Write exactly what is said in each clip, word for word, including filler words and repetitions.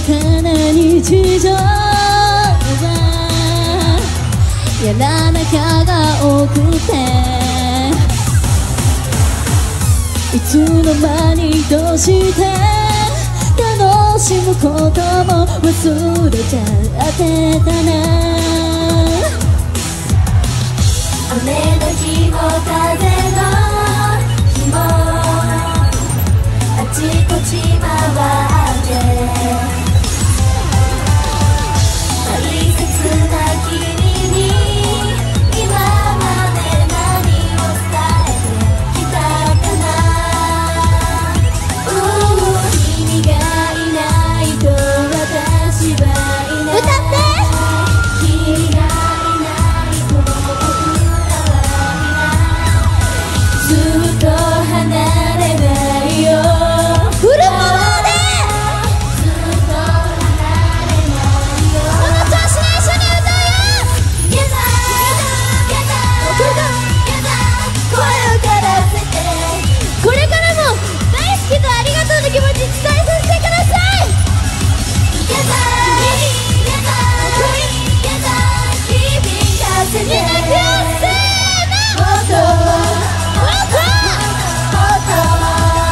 かな日常はやらなきゃが多くて、いつの間にどうして楽しむことも忘れちゃってたな。雨の日も風の日もあちこち回って大切な君に今まで何を伝えてきたかな。君がいないと私はいない。歌って君がいないと僕らはいない。ずっと離れないよ。フルパワーでずっと離れないよ。この調子で一緒に歌うよ。ゲタゲタゲタゲタ声をからせて、これからも大好きとありがとうの気持ち伝えさせてください。ゲタゲタゲタ響かせて、みんなせーの。もっともっともっと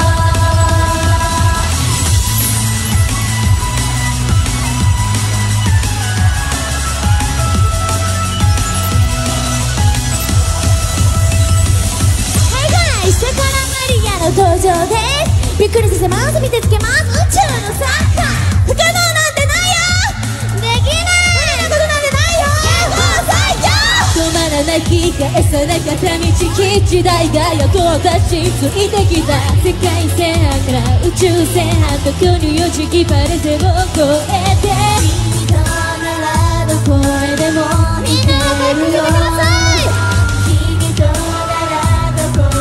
下からマリアの登場です。びっくりさせます。見てつけます。宇宙のサッカー不可能なんてないよ。できないことなんてないよ。最強止まらない引き返さなかった道、基地代が横私ついてきた。世界線から宇宙船どこによじきばれても越えて、君とならどこへでもみんな帰ってきてください。君とならどこへ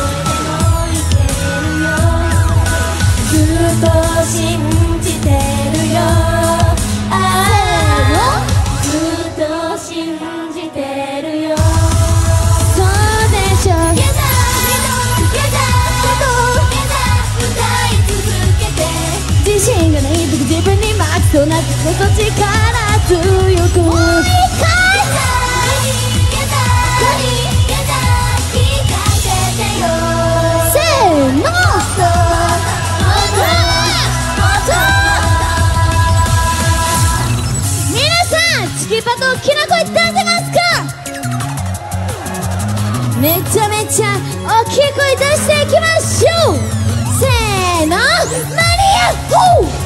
ずっと信じてるよ。ああずっと信じてるよ。そうでしょ。ゲタゲタゲタゲタ歌い続けて、自信がない時自分に負けそうなってこそ力強くもう一回ゲタゲタ聞かせてよ。せーの。皆さんチキパと大きな声出せますか？めちゃめちゃ大きい声出していきましょう。せーのマリアフォー